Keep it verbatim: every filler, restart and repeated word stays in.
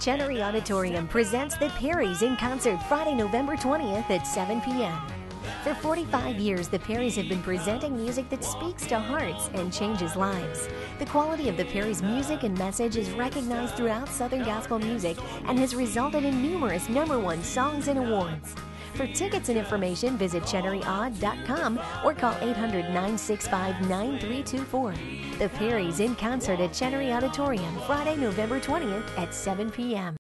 Chenery Auditorium presents the Perrys in concert Friday, November twentieth at seven p m For forty-five years, the Perrys have been presenting music that speaks to hearts and changes lives. The quality of the Perrys' music and message is recognized throughout Southern gospel music and has resulted in numerous number one songs and awards. For tickets and information, visit chenery aud dot com or call eight hundred, nine six five, nine three two four. The Perrys in concert at Chenery Auditorium Friday, November twentieth at seven p m